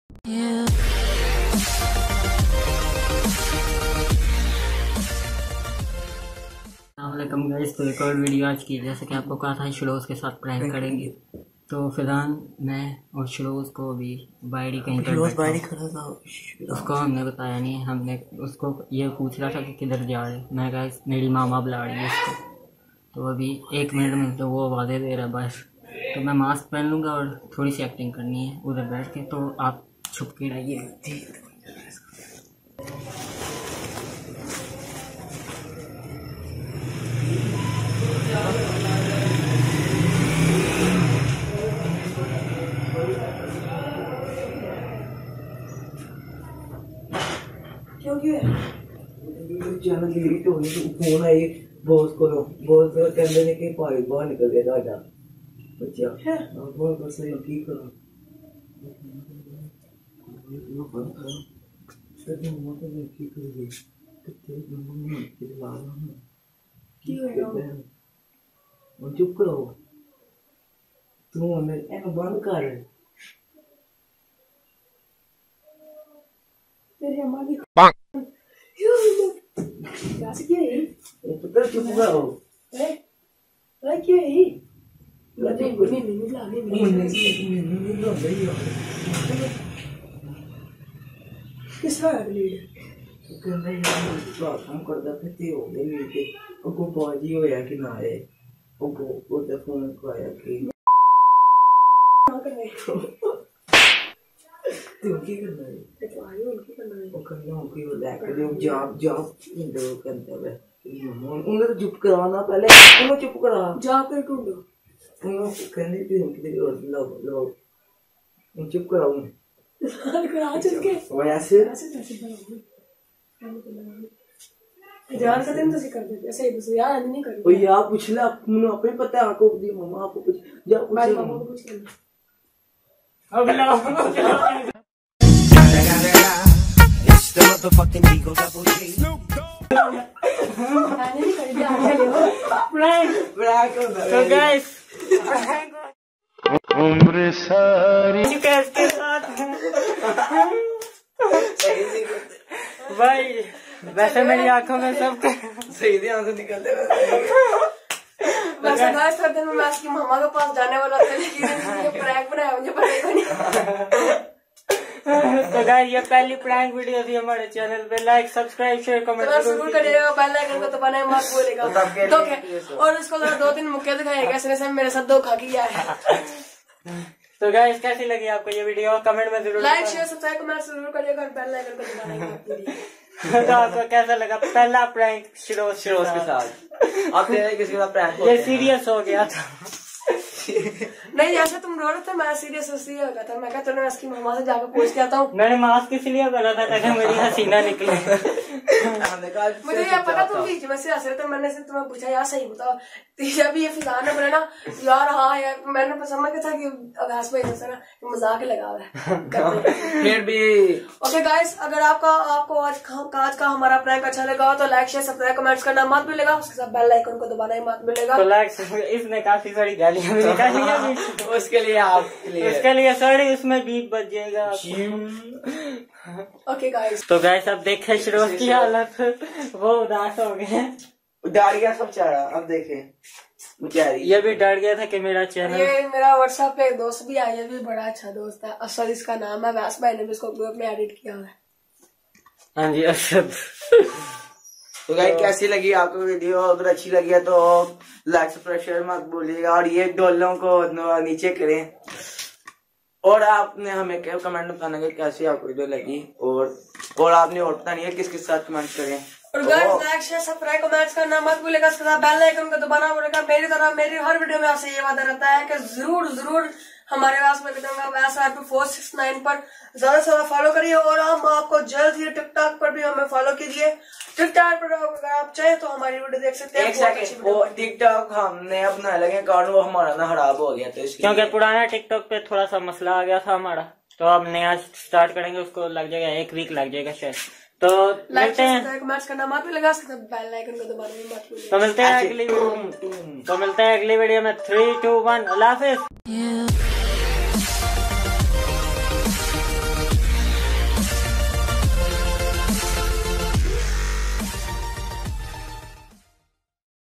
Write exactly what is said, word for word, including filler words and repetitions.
अस्सलामुअलैकुम गाइस, तो एक और वीडियो आज की। जैसे कि आपको कहा था शिरोज के साथ प्रैंक करेंगे, तो फिलहाल मैं और शिरोज को अभी बाइडी कहीं पर बाइडी खड़ा था, उसको हमने बताया नहीं। हमने उसको ये पूछ रहा था कि किधर जा रहे। मैं गाइस मेरी मामा बुला रही है उसको, तो अभी एक मिनट में तो वो वादे दे रहा है बस। तो मैं मास्क पहन लूँगा और थोड़ी सी एक्टिंग करनी है उधर बैठ के, तो आप छुप के रहिए। चैनल लीड तो होनी तो फोन आई बॉस को बॉस कहते ने कि भाई बाहर निकल गया दादा बच्चा है और बहुत बस ये की करो ये बंद करो सर मम्मा को ये की करोगे तो तेरे मम्मा के लाल ना की होगा वो चुप करो तू हमें ए बंद कर तेरी अम्मा की कैसे क्या है ये पता चुप करो ए ए क्या है लगे नहीं नहीं ला नहीं नहीं नहीं नहीं ला भाई किस है लीड कहने बात हम करदा फिरते हो गए लीड के को बाजी होया कि ना है वो वो तो फोन को आया कि क्या कर रहे तू क्या कर रहा है तो आई उनकी करना है वो करना हो कि वो लेकर दे जॉब जॉब इंदो करता है उन्हें तो चुप कराना पहले उन्हें चुप करा जॉब कर ढूंढो उन्हें कहने भी उनकी तेरी और लो लो उन चुप कराओ करा चल के वो ऐसे ऐसे कैसे बनाओगे यार का दिन तो से कर देते ऐसे बस यार नहीं कर ओ यार पूछ ले आप मुझे अपने पता है आपको दी मम्मा आपको कुछ जा पूछ मम्मा को पूछ ले अब ला the motherfucking Eagle Double G. तो गाइस उम्र सारी के साथ भाई वैसे मेरी आंखों में सब सही ध्यान से निकलते वैसे गाइस थोड़े दिन में मैं उसकी मामा के पास जाने वाला था, लेकिन ये प्रैंक बनाया मुझे पता ही नहीं। तो गाइस ये पहली प्रैंक वीडियो थी हमारे चैनल पे। लाइक सब्सक्राइब शेयर कमेंट जरूर करिएगा, बेल आइकन को दबाना मत भूलिएगा। तो और इसको दो तीन मुक्के दिखाएगा, इसने से मेरे साथ धोखा किया है। तो गाइस कैसी लगी आपको ये वीडियो कमेंट में जरूर लाइक शेयर सब्सक्राइब कमेंट जरूर करिएगा और बेल आइकन को दबाना मत भूलिएगा। तो आपको कैसा लगा पहला प्रैंक शिरोज शिरोज के साथ? आप किसके साथ प्रैंक? ये सीरियस हो गया था। नहीं जैसे तुम रो रहे थे मैं सीरियस इसलिए हो गया था। मैं कहता हूँ उसकी मामा से जाकर पूछ के आता हूँ। मैंने मास्क इसलिए करा था ताकि मेरी हसीना निकले। मुझे ये पता तुम बीच में से हंस रहे थे, मैंने से तुम्हें पूछा यार सही बताओ जब ये फिजान ने बोला ना यार हाँ यार मैंने समझ गया था कि अभ्यास में ना मजाक लगा हुआ है फिर भी। ओके गाइस, अगर आपका आपको आज आज का हमारा प्रैंक अच्छा लगा तो लाइक शेयर सब्सक्राइब कमेंट्स करना मत भूलिएगा, उसके साथ बेल आइकन को दबाना ही मत भूलिएगा। तो लाइक इसने काफी सारी गालियां भी निकाली है उसके लिए आप उसके लिए सॉरी, उसमें बीप बच जाएगा। ओके गाइस, तो गाइस अब देखे शिरोज की हालत, वो उदास हो गए, डर गया सब चारा। अब देखे ये भी डर गया था कि मेरा चैनल। ये मेरा व्हाट्सएप पे एक दोस्त भी आया, ये भी बड़ा अच्छा दोस्त है, असद इसका नाम है। व्यास भाई ने भी इसको ग्रुप में एडिट किया हुआ है। हाँ जी असद। तो गाइस कैसी लगी आपको वीडियो? अगर अच्छी लगी है तो लाइक सब्सक्राइब शेयर मत भूलिएगा और ये डोलों को नीचे करें। और आपने हमें क्या कमेंट बताना कि कैसी आपको वीडियो लगी, और और आपने और बतानी है किस किस साथ कमेंट करें। और guys like share subscribe comments करना मत भूलिएगा, इसके साथ बेल आइकन को दबाना पड़ेगा। मेरी तरह मेरी हर वीडियो में आपसे ये वादा रहता है कि जरूर जरूर हमारे पास में दूंगा वैसा टू फोर सिक्स नाइन पर ज्यादा से ज्यादा फॉलो करिए। और हम आपको जल्द ही टिकटॉक पर भी हमें फॉलो कीजिए। टिकटॉक पर अगर आप चाहे तो हमारी वीडियो देख सकते हैं। वो टिकटॉक हमने अपना लगे कारण वो हमारा ना खराब हो गया, तो क्योंकि पुराना टिकटॉक पे थोड़ा सा मसला आ गया था हमारा, तो अब नया स्टार्ट करेंगे, उसको लग जाएगा एक वीक लग जाएगा शायद। तो मिलते हैं, कमेंट्स करना मत भूलिएगा, बेल आइकन को दबाना मत भूलिएगा। तो मिलते हैं अगली तो मिलते हैं अगली वीडियो में। थ्री टू वन अल्लाह हाफिज।